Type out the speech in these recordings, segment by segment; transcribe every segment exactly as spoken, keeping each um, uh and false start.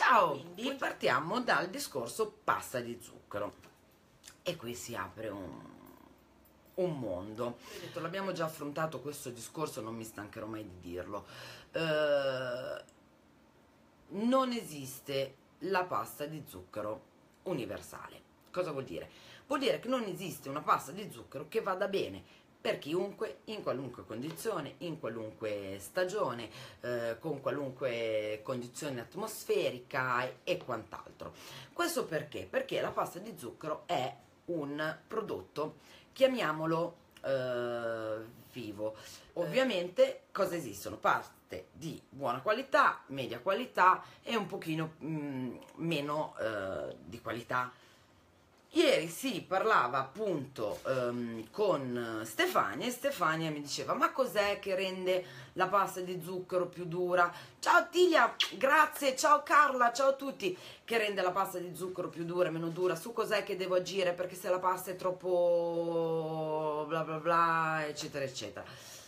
Ciao! Quindi partiamo dal discorso pasta di zucchero e qui si apre un, un mondo. L'abbiamo già affrontato questo discorso, non mi stancherò mai di dirlo. Eh, non esiste la pasta di zucchero universale. Cosa vuol dire? Vuol dire che non esiste una pasta di zucchero che vada bene per chiunque, in qualunque condizione, in qualunque stagione, eh, con qualunque condizione atmosferica e, e quant'altro. Questo perché? Perché la pasta di zucchero è un prodotto, chiamiamolo eh, vivo. Ovviamente cosa esistono? Paste di buona qualità, media qualità e un pochino mh, meno eh, di qualità. Ieri si parlava appunto um, con Stefania e Stefania mi diceva: ma cos'è che rende la pasta di zucchero più dura? Ciao Tilia, grazie, ciao Carla, ciao a tutti. Che rende la pasta di zucchero più dura, meno dura? Su cos'è che devo agire? Perché se la pasta è troppo bla bla bla, eccetera eccetera.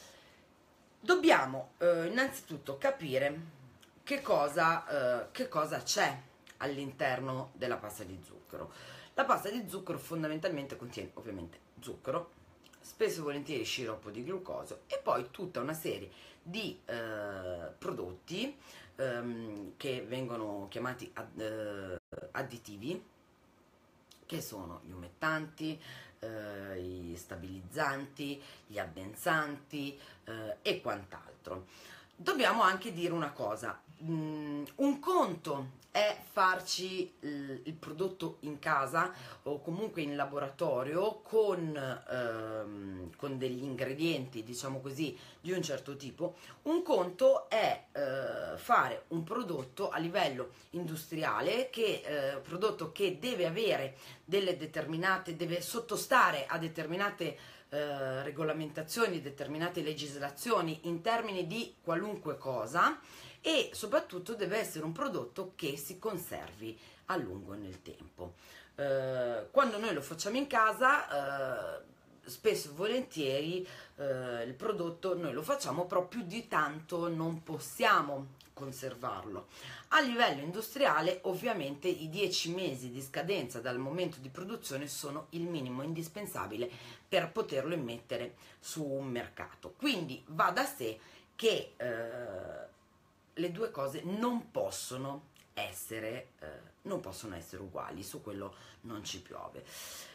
Dobbiamo eh, innanzitutto capire che cosa, eh, che cosa c'è all'interno della pasta di zucchero. La pasta di zucchero fondamentalmente contiene ovviamente zucchero, spesso e volentieri sciroppo di glucosio e poi tutta una serie di eh, prodotti ehm, che vengono chiamati ad, eh, additivi, che sono gli umettanti, eh, i stabilizzanti, gli addensanti eh, e quant'altro. Dobbiamo anche dire una cosa, mm, un conto è farci il, il prodotto in casa o comunque in laboratorio con, ehm, con degli ingredienti, diciamo così, di un certo tipo. Un conto è eh, fare un prodotto a livello industriale, che eh, prodotto che deve avere delle determinate, deve sottostare a determinate eh, regolamentazioni, determinate legislazioni in termini di qualunque cosa, e soprattutto deve essere un prodotto che si conservi a lungo nel tempo. Eh, quando noi lo facciamo in casa, eh, spesso e volentieri eh, il prodotto noi lo facciamo, però più di tanto non possiamo conservarlo. A livello industriale ovviamente i dieci mesi di scadenza dal momento di produzione sono il minimo indispensabile per poterlo immettere su un mercato, quindi va da sé che eh, le due cose non possono essere eh, non possono essere uguali, su quello non ci piove.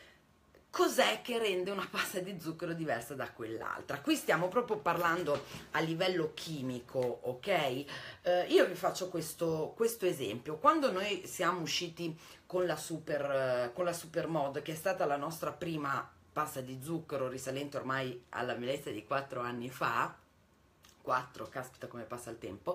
Cos'è che rende una pasta di zucchero diversa da quell'altra? Qui stiamo proprio parlando a livello chimico, ok? Eh, io vi faccio questo, questo esempio. Quando noi siamo usciti con la Super, eh, con la Supermod, che è stata la nostra prima pasta di zucchero, risalente ormai alla bellezza di quattro anni fa, quattro, caspita come passa il tempo,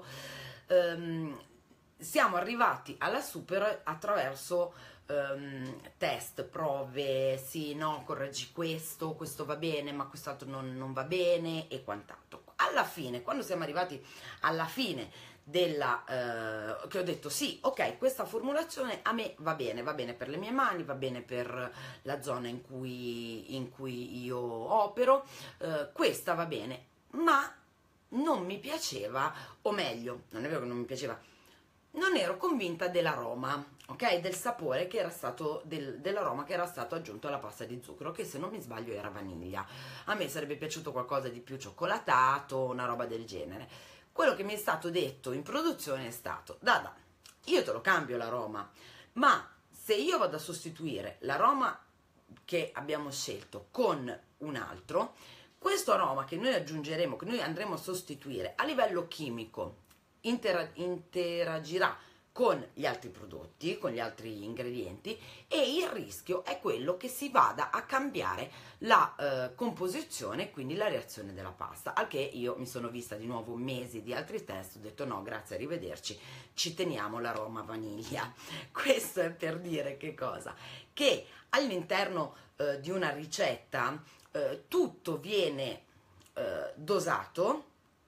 ehm, siamo arrivati alla Super attraverso um, test, prove, sì, no, correggi questo, questo va bene, ma quest'altro non, non va bene e quant'altro. Alla fine, quando siamo arrivati alla fine della, eh, che ho detto sì, ok, questa formulazione a me va bene, va bene per le mie mani, va bene per la zona in cui, in cui io opero, eh, questa va bene, ma non mi piaceva, o meglio, non è vero che non mi piaceva, non ero convinta dell'aroma, ok? Del sapore che era stato, del, dell'aroma che era stato aggiunto alla pasta di zucchero, che se non mi sbaglio era vaniglia. A me sarebbe piaciuto qualcosa di più cioccolato, una roba del genere. Quello che mi è stato detto in produzione è stato: Dada, io te lo cambio l'aroma, ma se io vado a sostituire l'aroma che abbiamo scelto con un altro, questo aroma che noi aggiungeremo, che noi andremo a sostituire a livello chimico, intera interagirà con gli altri prodotti, con gli altri ingredienti, e il rischio è quello che si vada a cambiare la eh, composizione, quindi la reazione della pasta. Al che io mi sono vista di nuovo mesi di altri test, ho detto no, grazie, arrivederci, ci teniamo l'aroma vaniglia. Questo è per dire che cosa? Che all'interno eh, di una ricetta eh, tutto viene eh, dosato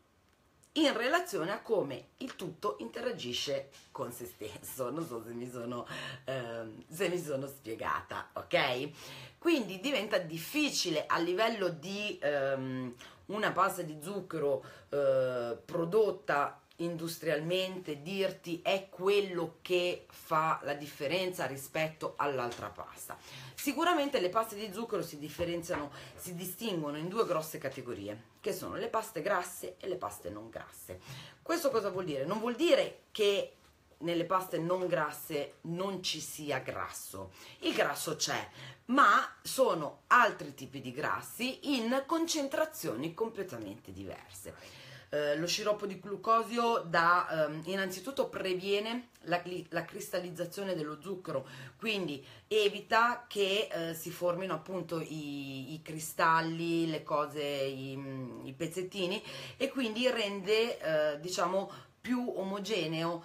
in relazione a come il tutto interagisce con se stesso. Non so se mi sono, eh, se mi sono spiegata, ok? Quindi diventa difficile a livello di ehm, una pasta di zucchero eh, prodotta industrialmente dirti è quello che fa la differenza rispetto all'altra pasta. Sicuramente le paste di zucchero si differenziano, si distinguono in due grosse categorie, che sono le paste grasse e le paste non grasse. Questo cosa vuol dire? Non vuol dire che nelle paste non grasse non ci sia grasso. Il grasso c'è, ma sono altri tipi di grassi in concentrazioni completamente diverse. Eh, lo sciroppo di glucosio da, ehm, innanzitutto previene la, la cristallizzazione dello zucchero, quindi evita che eh, si formino appunto i, i cristalli, le cose, i, i pezzettini, e quindi rende eh, diciamo più omogeneo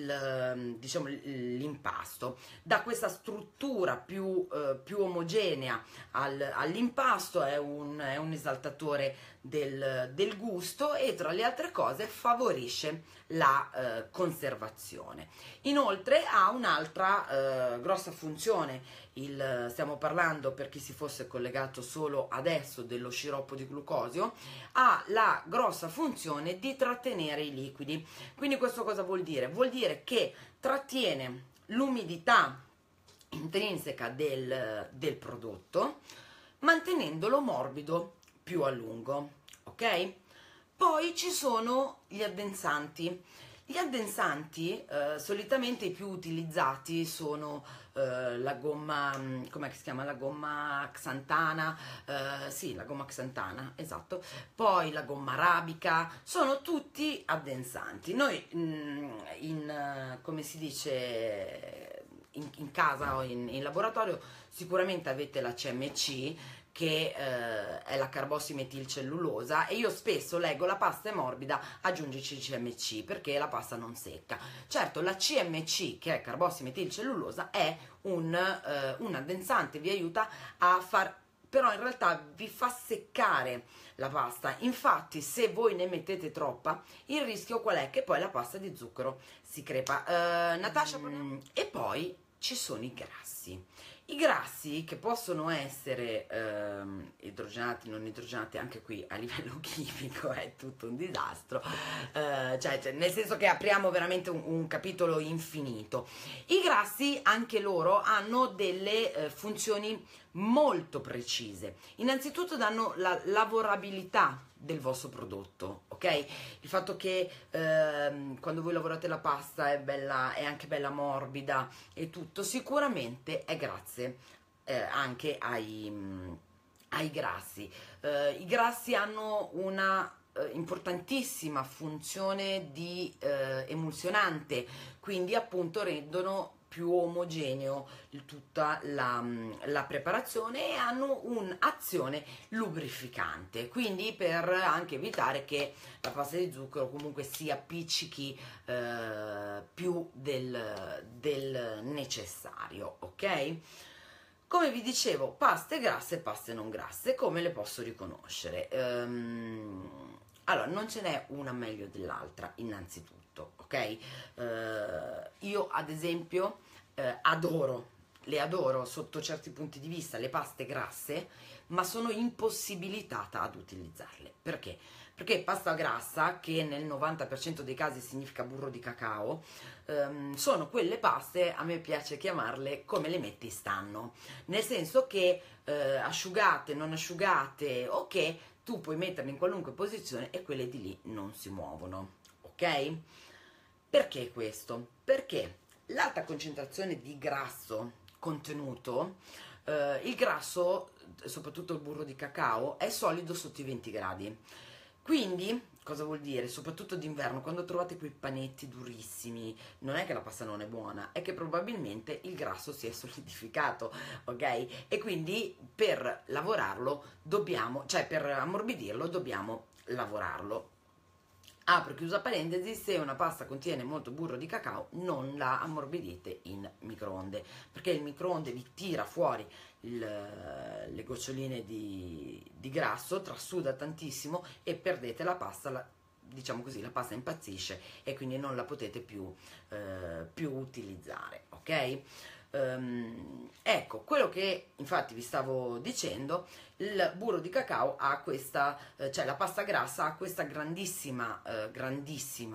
il, diciamo, l'impasto. Da questa struttura più, eh, più omogenea al, all'impasto è un, è un esaltatore del, del gusto, e tra le altre cose favorisce la eh, conservazione. Inoltre ha un'altra eh, grossa funzione. Il, stiamo parlando, per chi si fosse collegato solo adesso, dello sciroppo di glucosio, ha la grossa funzione di trattenere i liquidi. Quindi questo cosa vuol dire? Vuol dire che trattiene l'umidità intrinseca del, del prodotto, mantenendolo morbido più a lungo, ok? Poi ci sono gli addensanti. Gli addensanti, eh, solitamente i più utilizzati sono eh, la gomma, come si chiama? La gomma xantana, eh, sì, la gomma xantana, esatto, poi la gomma arabica, sono tutti addensanti. Noi mh, in, come si dice, in, in casa o in, in laboratorio sicuramente avete la C M C, che eh, è la carbossimetilcellulosa, e io spesso leggo la pasta è morbida, aggiungici C M C perché la pasta non secca. Certo, la C M C, che è carbossimetilcellulosa, è un, eh, un addensante, vi aiuta a far, però in realtà vi fa seccare la pasta. Infatti se voi ne mettete troppa, il rischio qual è? Che poi la pasta di zucchero si crepa. eh, Natascia, mm, e poi ci sono i grassi. I grassi, che possono essere ehm, idrogenati, non idrogenati, anche qui a livello chimico è tutto un disastro, eh, cioè, cioè nel senso che apriamo veramente un, un capitolo infinito. I grassi, anche loro, hanno delle eh, funzioni molto precise. Innanzitutto danno la lavorabilità del vostro prodotto, ok? Il fatto che ehm, quando voi lavorate la pasta è bella, è anche bella morbida e tutto, sicuramente è grazie eh, anche ai, mh, ai grassi. Eh, i grassi hanno una eh, importantissima funzione di eh, emulsionante, quindi appunto rendono più omogeneo tutta la, la preparazione, e hanno un'azione lubrificante, quindi per anche evitare che la pasta di zucchero comunque si appiccichi eh, più del, del necessario, ok? Come vi dicevo, paste grasse e paste non grasse, come le posso riconoscere? Ehm, allora, non ce n'è una meglio dell'altra, innanzitutto, ok? Eh, io ad esempio eh, adoro, le adoro sotto certi punti di vista, le paste grasse, ma sono impossibilitata ad utilizzarle. Perché? Perché pasta grassa, che nel novanta per cento dei casi significa burro di cacao, ehm, sono quelle paste, a me piace chiamarle come le metti stanno, nel senso che eh, asciugate, non asciugate, ok, tu puoi metterle in qualunque posizione e quelle di lì non si muovono, ok? Perché questo? Perché l'alta concentrazione di grasso contenuto, eh, il grasso, soprattutto il burro di cacao, è solido sotto i venti gradi. Quindi, cosa vuol dire? Soprattutto d'inverno, quando trovate quei panetti durissimi, non è che la pasta non è buona, è che probabilmente il grasso si è solidificato, ok? E quindi per lavorarlo dobbiamo, cioè per ammorbidirlo dobbiamo lavorarlo. Apro e chiusa parentesi, se una pasta contiene molto burro di cacao non la ammorbidite in microonde, perché il microonde vi tira fuori il, le goccioline di, di grasso, trasuda tantissimo e perdete la pasta, la, diciamo così, la pasta impazzisce e quindi non la potete più, eh, più utilizzare, ok? Um, ecco, quello che infatti vi stavo dicendo, il burro di cacao ha questa, eh, cioè la pasta grassa ha questa grandissima, eh, grandissima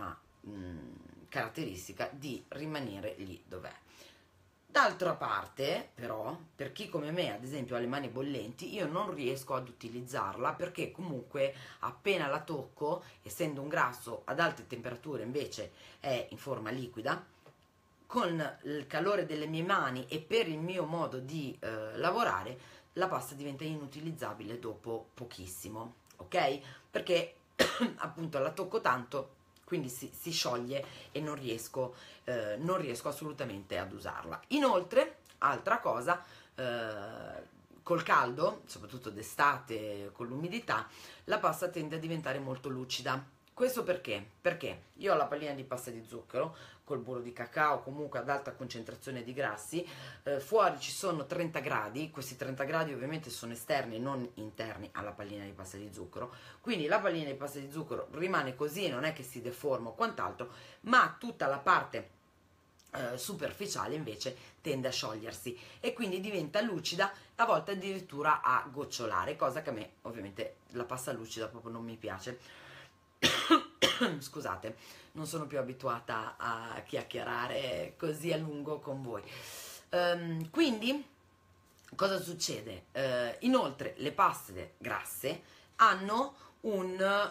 mh, caratteristica di rimanere lì dov'è. D'altra parte, però, per chi come me, ad esempio, ha le mani bollenti, io non riesco ad utilizzarla perché comunque appena la tocco, essendo un grasso ad alte temperature invece è in forma liquida, con il calore delle mie mani e per il mio modo di eh, lavorare, la pasta diventa inutilizzabile dopo pochissimo, ok? Perché appunto la tocco tanto, quindi si, si scioglie e non riesco, eh, non riesco assolutamente ad usarla. Inoltre, altra cosa, eh, col caldo, soprattutto d'estate, con l'umidità, la pasta tende a diventare molto lucida. Questo perché? Perché io ho la pallina di pasta di zucchero col burro di cacao, comunque ad alta concentrazione di grassi, eh, fuori ci sono trenta gradi, questi trenta gradi ovviamente sono esterni, non interni alla pallina di pasta di zucchero, quindi la pallina di pasta di zucchero rimane così, non è che si deforma o quant'altro, ma tutta la parte eh, superficiale invece tende a sciogliersi e quindi diventa lucida, a volte addirittura a gocciolare, cosa che a me ovviamente la pasta lucida proprio non mi piace. Scusate, non sono più abituata a chiacchierare così a lungo con voi. Um, quindi, cosa succede? Uh, inoltre, le paste grasse hanno un,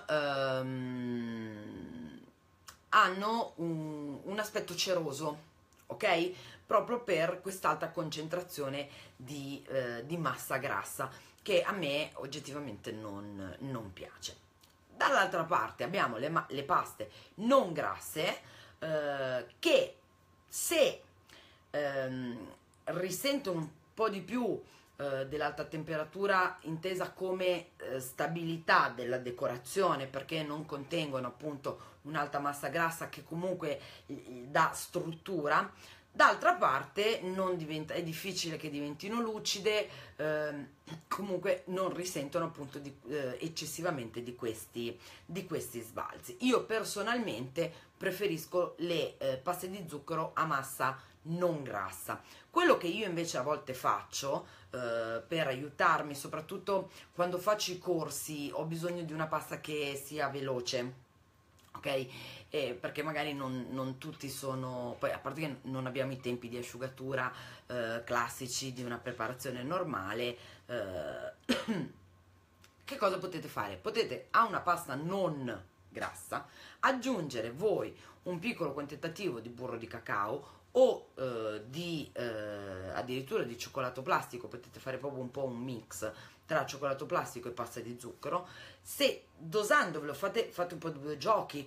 um, hanno un, un aspetto ceroso, ok? Proprio per quest'alta concentrazione di, uh, di massa grassa che a me oggettivamente non, non piace. Dall'altra parte abbiamo le, le paste non grasse eh, che se ehm, risentono un po' di più eh, dell'alta temperatura intesa come eh, stabilità della decorazione, perché non contengono appunto un'alta massa grassa che comunque eh, dà struttura. D'altra parte non diventa, è difficile che diventino lucide, ehm, comunque non risentono appunto di, eh, eccessivamente di questi, di questi sbalzi. Io personalmente preferisco le eh, paste di zucchero a massa non grassa. Quello che io invece a volte faccio eh, per aiutarmi, soprattutto quando faccio i corsi, ho bisogno di una pasta che sia veloce. Ok? Eh, perché magari non, non tutti sono, poi a parte che non abbiamo i tempi di asciugatura eh, classici di una preparazione normale, eh, che cosa potete fare? Potete a una pasta non grassa aggiungere voi un piccolo quantitativo di burro di cacao o eh, di eh, addirittura di cioccolato plastico, potete fare proprio un po' un mix tra cioccolato plastico e pasta di zucchero. Se dosandovelo fate, fate un po' di due giochi,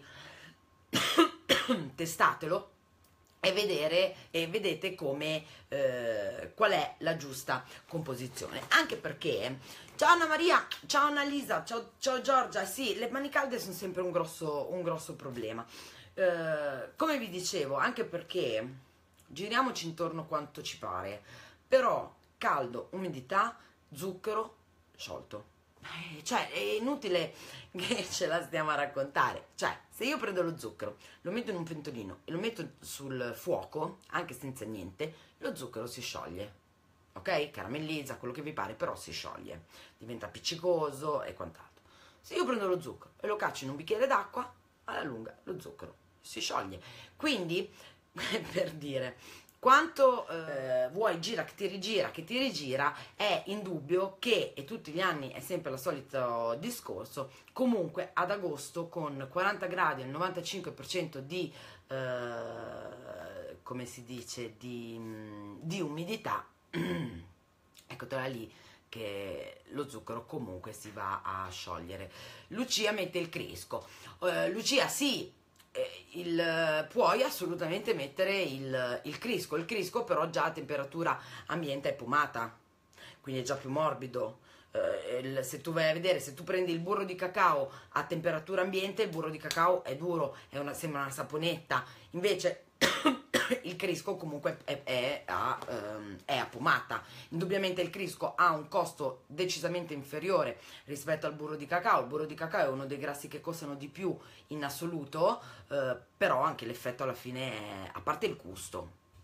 testatelo e vedere e vedete come eh, qual è la giusta composizione, anche perché ciao Anna Maria, ciao Anna Lisa, ciao, ciao Giorgia. Sì, le mani calde sono sempre un grosso, un grosso problema, eh, come vi dicevo, anche perché giriamoci intorno quanto ci pare, però caldo, umidità, zucchero, sciolto. Eh, cioè è inutile che ce la stiamo a raccontare. Cioè, se io prendo lo zucchero, lo metto in un pentolino e lo metto sul fuoco, anche senza niente, lo zucchero si scioglie, ok? Caramellizza, quello che vi pare, però si scioglie, diventa appiccicoso e quant'altro. Se io prendo lo zucchero e lo caccio in un bicchiere d'acqua, alla lunga lo zucchero si scioglie. Quindi, per dire, quanto eh, vuoi gira che ti rigira, che ti rigira, è indubbio che, e tutti gli anni è sempre il solito discorso, comunque ad agosto con quaranta gradi e il novantacinque per cento di, eh, come si dice, di, di umidità, eccola lì, che lo zucchero comunque si va a sciogliere. Lucia mette il crisco. Uh, Lucia, sì, il, puoi assolutamente mettere il, il crisco, il crisco però già a temperatura ambiente è pomata, quindi è già più morbido. Eh, il, se tu vai a vedere, se tu prendi il burro di cacao a temperatura ambiente, il burro di cacao è duro, è una, sembra una saponetta, invece il crisco comunque è, è, a, um, è a pomata. Indubbiamente il crisco ha un costo decisamente inferiore rispetto al burro di cacao. Il burro di cacao è uno dei grassi che costano di più in assoluto, eh, però anche l'effetto alla fine è, a parte il gusto,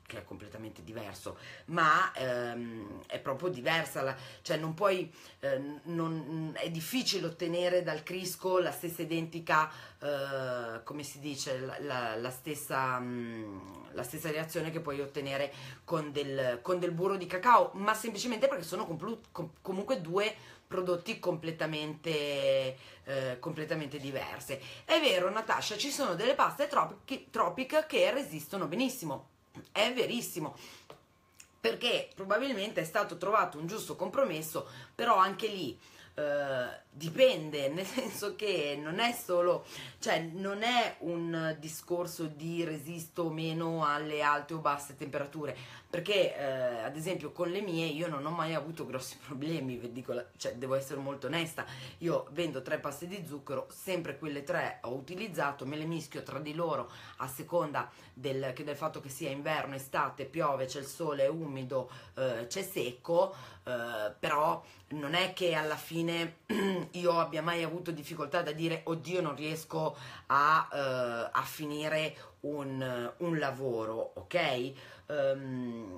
che è completamente diverso, ma ehm, è proprio diversa, la, cioè non puoi, eh, non, è difficile ottenere dal Crisco la stessa identica, eh, come si dice, la, la, la stessa, mh, la stessa reazione che puoi ottenere con del, con del burro di cacao, ma semplicemente perché sono complu- com- comunque due prodotti completamente, eh, completamente diverse. È vero, Natascia, ci sono delle paste tropic, tropic che resistono benissimo. È verissimo, perché probabilmente è stato trovato un giusto compromesso, però anche lì eh, dipende, nel senso che non è solo, cioè non è un discorso di resisto o meno alle alte o basse temperature, perché eh, ad esempio con le mie io non ho mai avuto grossi problemi, vi dico la- cioè devo essere molto onesta, io vendo tre paste di zucchero, sempre quelle tre ho utilizzato, me le mischio tra di loro a seconda del, che del fatto che sia inverno, estate, piove, c'è il sole, è umido, eh, c'è secco, eh, però non è che alla fine io abbia mai avuto difficoltà da dire oddio non riesco a, eh, a finire un, un lavoro, ok? Um,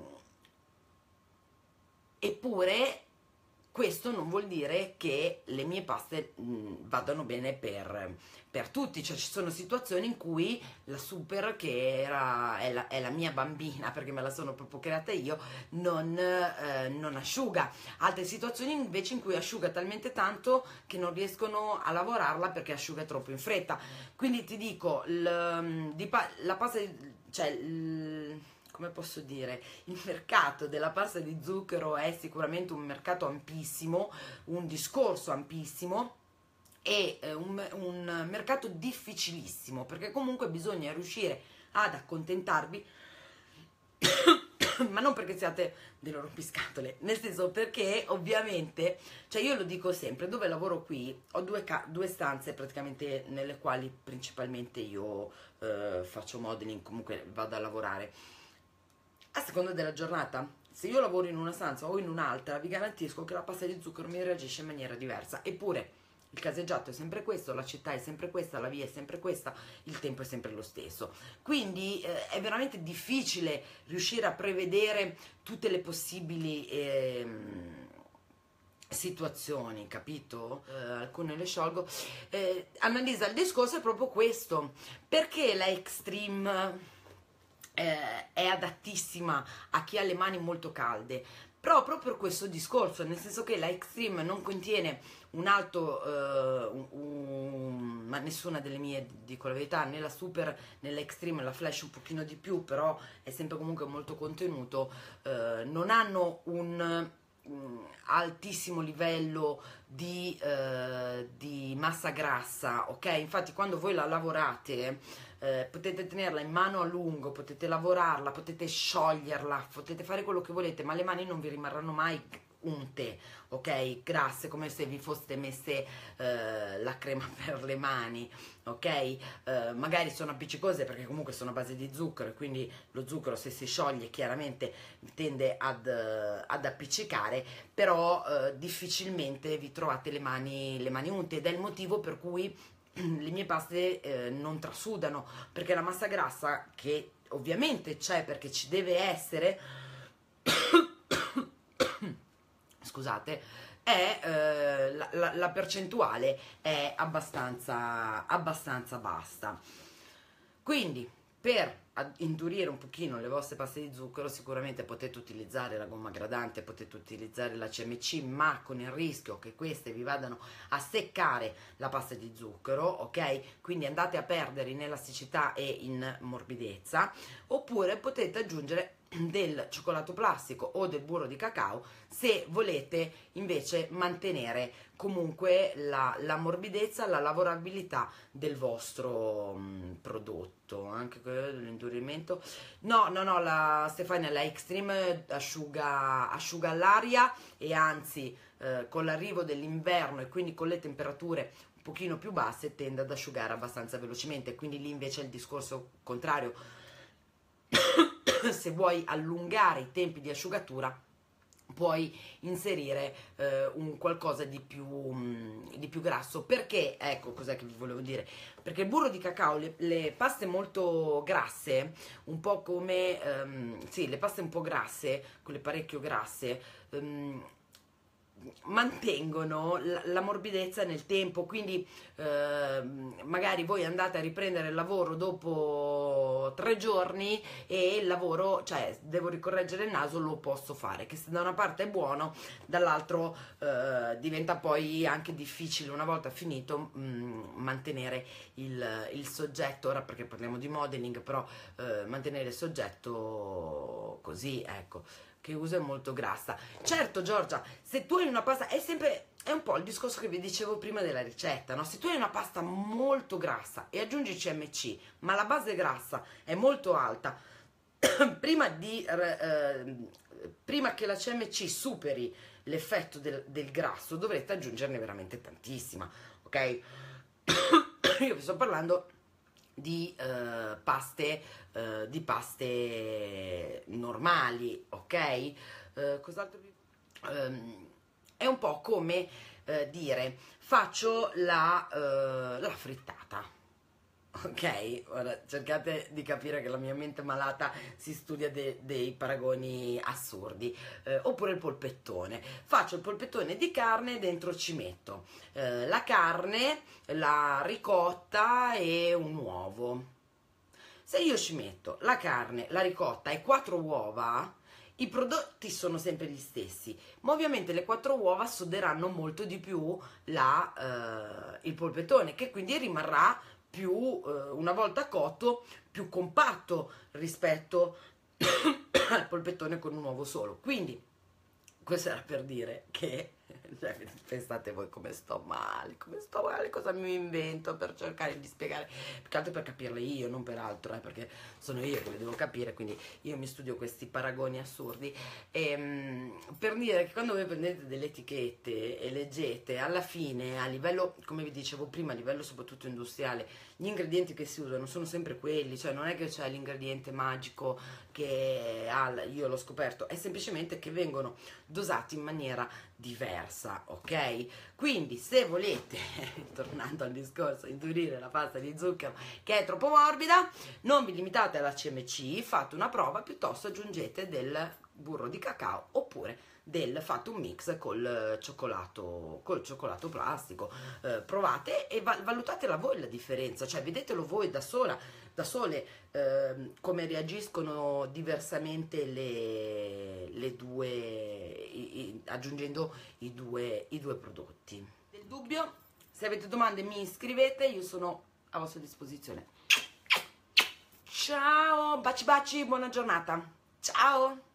eppure questo non vuol dire che le mie paste mh, vadano bene per, per tutti, cioè ci sono situazioni in cui la Super, che era, è, la, è la mia bambina perché me la sono proprio creata io, non, eh, non asciuga, altre situazioni invece in cui asciuga talmente tanto che non riescono a lavorarla perché asciuga troppo in fretta, quindi ti dico, l, di pa- la pasta, cioè... L, come posso dire, il mercato della pasta di zucchero è sicuramente un mercato ampissimo, un discorso ampissimo e eh, un, un mercato difficilissimo, perché comunque bisogna riuscire ad accontentarvi ma non perché siate dei rompiscatole, nel senso perché ovviamente, cioè io lo dico sempre, dove lavoro qui ho due, ca- due stanze praticamente nelle quali principalmente io eh, faccio modeling, comunque vado a lavorare. A seconda della giornata, se io lavoro in una stanza o in un'altra, vi garantisco che la pasta di zucchero mi reagisce in maniera diversa. Eppure il caseggiato è sempre questo, la città è sempre questa, la via è sempre questa, il tempo è sempre lo stesso. Quindi eh, è veramente difficile riuscire a prevedere tutte le possibili ehm, situazioni, capito? Eh, alcune le sciolgo. Eh, Annalisa, il discorso è proprio questo. Perché la Extreme eh, è adattissima a chi ha le mani molto calde, proprio per questo discorso, nel senso che la Extreme non contiene un alto, eh, un, un, ma nessuna delle mie, dico la verità, né la Super né la Extreme, la Flash un pochino di più, però è sempre comunque molto contenuto, eh, non hanno un mm, altissimo livello di, eh, di massa grassa, ok? Infatti quando voi la lavorate eh, potete tenerla in mano a lungo, potete lavorarla, potete scioglierla, potete fare quello che volete, ma le mani non vi rimarranno mai unte, ok? Grasse, come se vi foste messe eh, la crema per le mani, ok? Eh, magari sono appiccicose perché comunque sono a base di zucchero e quindi lo zucchero se si scioglie chiaramente tende ad, eh, ad appiccicare, però eh, difficilmente vi trovate le mani, le mani unte ed è il motivo per cui le mie paste eh, non trasudano, perché la massa grassa, che ovviamente c'è perché ci deve essere, scusate, è eh, la, la, la percentuale è abbastanza, abbastanza bassa. Quindi per indurire un pochino le vostre paste di zucchero sicuramente potete utilizzare la gomma gradante, potete utilizzare la C M C, ma con il rischio che queste vi vadano a seccare la pasta di zucchero, ok? Quindi andate a perdere in elasticità e in morbidezza, oppure potete aggiungere del cioccolato plastico o del burro di cacao se volete invece mantenere comunque la, la morbidezza, la lavorabilità del vostro mh, prodotto, anche quello dell'indurimento. No, no, no, la Stefania, la Extreme asciuga, asciuga l'aria e anzi eh, con l'arrivo dell'inverno e quindi con le temperature un pochino più basse tende ad asciugare abbastanza velocemente, quindi lì invece è il discorso contrario. Se vuoi allungare i tempi di asciugatura puoi inserire eh, un qualcosa di più, mh, di più grasso. Perché, ecco, cos'è che vi volevo dire? Perché il burro di cacao, le, le paste molto grasse, un po' come, ehm, sì, le paste un po' grasse, quelle parecchio grasse, ehm, mantengono la, la morbidezza nel tempo, quindi eh, magari voi andate a riprendere il lavoro dopo tre giorni e il lavoro, cioè devo ricorreggere il naso, lo posso fare, che se da una parte è buono, dall'altro eh, diventa poi anche difficile una volta finito mh, mantenere il, il soggetto, ora perché parliamo di modeling, però eh, mantenere il soggetto così, ecco, che uso è molto grassa. Certo, Giorgia, se tu hai una pasta, è sempre, è un po' il discorso che vi dicevo prima della ricetta, no? Se tu hai una pasta molto grassa e aggiungi C M C, ma la base grassa è molto alta, prima di eh, prima che la C M C superi l'effetto del, del grasso, dovrete aggiungerne veramente tantissima, ok? Io vi sto parlando di eh, paste eh, di paste normali, ok? Eh, cos'altro vi... ehm, è un po' come eh, dire faccio la, eh, la frittata. Ok, ora cercate di capire che la mia mente malata si studia de- dei paragoni assurdi. Eh, oppure il polpettone. Faccio il polpettone di carne, dentro ci metto eh, la carne, la ricotta e un uovo. Se io ci metto la carne, la ricotta e quattro uova, i prodotti sono sempre gli stessi, ma ovviamente le quattro uova soderanno molto di più la, eh, il polpettone, che quindi rimarrà più, eh, una volta cotto, più compatto rispetto al polpettone con un uovo solo. Quindi questo era per dire che, cioè, pensate voi come sto male, come sto male, cosa mi invento per cercare di spiegare, più che altro per capirle io, non per altro, eh, perché sono io che le devo capire, quindi io mi studio questi paragoni assurdi. E, mh, per dire che quando voi prendete delle etichette e leggete, alla fine, a livello, come vi dicevo prima, a livello soprattutto industriale, gli ingredienti che si usano sono sempre quelli, cioè non è che c'è l'ingrediente magico che ha, io l'ho scoperto, è semplicemente che vengono dosati in maniera diversa, ok? Quindi se volete, tornando al discorso, indurire la pasta di zucchero che è troppo morbida, non vi limitate alla C M C, fate una prova, piuttosto aggiungete del burro di cacao oppure del fate un mix col cioccolato col cioccolato plastico, eh, provate e valutatela voi la differenza, cioè vedetelo voi da sola da sole eh, come reagiscono diversamente le, le due i, i, aggiungendo i due, i due prodotti. Del dubbio, se avete domande mi scrivete, io sono a vostra disposizione. Ciao, baci baci, buona giornata, ciao.